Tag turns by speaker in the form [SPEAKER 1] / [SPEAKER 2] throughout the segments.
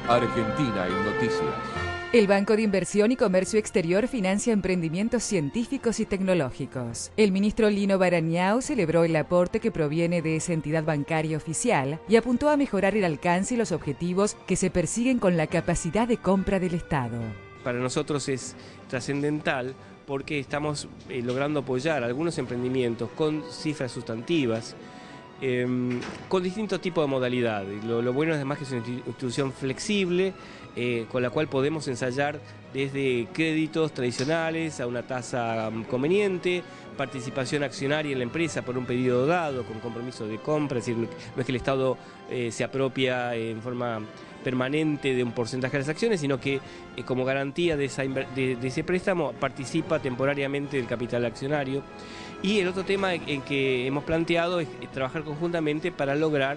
[SPEAKER 1] Argentina en Noticias.
[SPEAKER 2] El Banco de Inversión y Comercio Exterior financia emprendimientos científicos y tecnológicos. El ministro Lino Barañao celebró el aporte que proviene de esa entidad bancaria oficial y apuntó a mejorar el alcance y los objetivos que se persiguen con la capacidad de compra del Estado.
[SPEAKER 3] Para nosotros es trascendental porque estamos logrando apoyar algunos emprendimientos con cifras sustantivas, con distintos tipos de modalidades. Lo bueno es además que es una institución flexible, con la cual podemos ensayar desde créditos tradicionales a una tasa conveniente, participación accionaria en la empresa por un periodo dado, con compromiso de compra, es decir, no es que el Estado se apropia en forma permanente de un porcentaje de las acciones, sino que como garantía de ese préstamo participa temporariamente del capital accionario. Y el otro tema en que hemos planteado es trabajar conjuntamente para lograr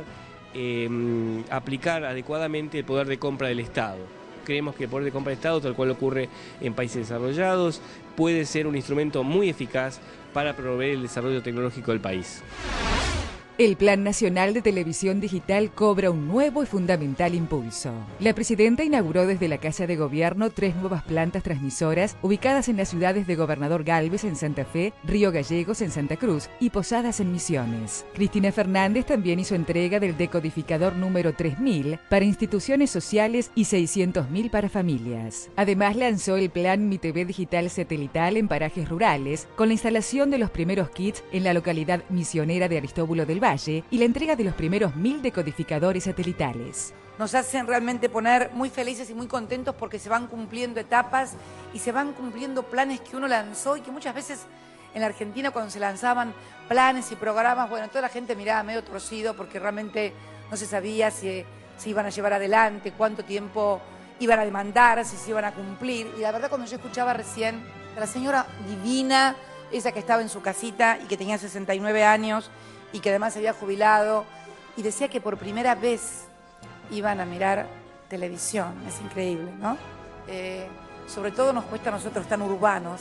[SPEAKER 3] aplicar adecuadamente el poder de compra del Estado. Creemos que el poder de compra del Estado, tal cual ocurre en países desarrollados, puede ser un instrumento muy eficaz para promover el desarrollo tecnológico del país.
[SPEAKER 2] El Plan Nacional de Televisión Digital cobra un nuevo y fundamental impulso. La presidenta inauguró desde la Casa de Gobierno 3 nuevas plantas transmisoras ubicadas en las ciudades de Gobernador Gálvez en Santa Fe, Río Gallegos en Santa Cruz y Posadas en Misiones. Cristina Fernández también hizo entrega del decodificador número 3000 para instituciones sociales y 600.000 para familias. Además lanzó el Plan Mi TV Digital Satelital en parajes rurales con la instalación de los primeros kits en la localidad misionera de Aristóbulo del Valle y la entrega de los primeros 1000 decodificadores satelitales.
[SPEAKER 4] Nos hacen realmente poner muy felices y muy contentos porque se van cumpliendo etapas y se van cumpliendo planes que uno lanzó y que muchas veces en la Argentina cuando se lanzaban planes y programas, bueno, toda la gente miraba medio torcido porque realmente no se sabía si iban a llevar adelante, cuánto tiempo iban a demandar, si se iban a cumplir. Y la verdad cuando yo escuchaba recién a la señora divina, esa que estaba en su casita y que tenía 69 años, y que además se había jubilado, y decía que por primera vez iban a mirar televisión. Es increíble, ¿no? Sobre todo nos cuesta a nosotros tan urbanos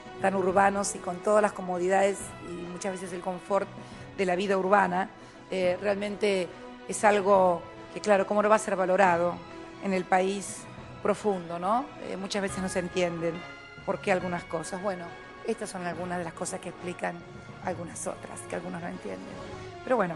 [SPEAKER 4] y con todas las comodidades y muchas veces el confort de la vida urbana, realmente es algo que, claro, cómo no va a ser valorado en el país profundo, ¿no? Muchas veces no se entienden por qué algunas cosas. Bueno, estas son algunas de las cosas que explican algunas otras, que algunos no entienden. Pero bueno.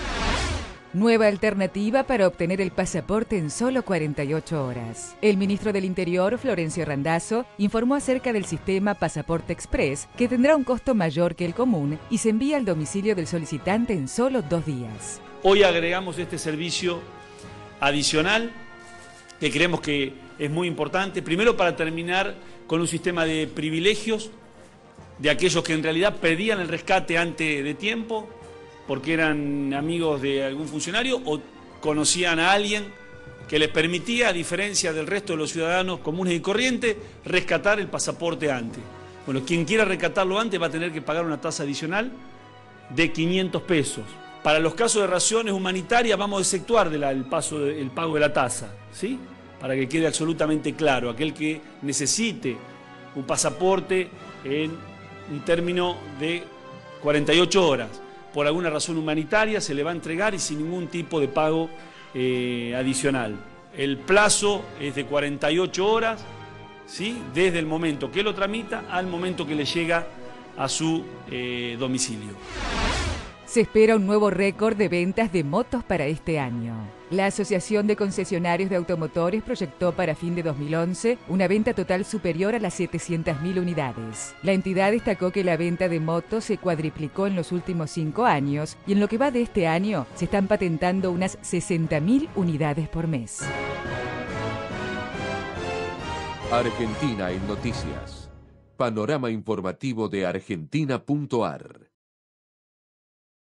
[SPEAKER 2] Nueva alternativa para obtener el pasaporte en solo 48 horas. El ministro del Interior, Florencio Randazzo, informó acerca del sistema Pasaporte Express, que tendrá un costo mayor que el común y se envía al domicilio del solicitante en solo 2 días.
[SPEAKER 5] Hoy agregamos este servicio adicional que creemos que es muy importante, primero para terminar con un sistema de privilegios de aquellos que en realidad pedían el rescate antes de tiempo porque eran amigos de algún funcionario o conocían a alguien que les permitía, a diferencia del resto de los ciudadanos comunes y corrientes, rescatar el pasaporte antes. Bueno, quien quiera rescatarlo antes va a tener que pagar una tasa adicional de 500 pesos. Para los casos de razones humanitarias vamos a exceptuar el pago de la tasa, ¿sí? Para que quede absolutamente claro, aquel que necesite un pasaporte en un término de 48 horas, por alguna razón humanitaria, se le va a entregar y sin ningún tipo de pago adicional. El plazo es de 48 horas, ¿sí? Desde el momento que lo tramita al momento que le llega a su domicilio.
[SPEAKER 2] Se espera un nuevo récord de ventas de motos para este año. La Asociación de Concesionarios de Automotores proyectó para fin de 2011 una venta total superior a las 700.000 unidades. La entidad destacó que la venta de motos se cuadriplicó en los últimos 5 años y en lo que va de este año se están patentando unas 60.000 unidades por mes.
[SPEAKER 1] Argentina en Noticias. Panorama informativo de Argentina.ar.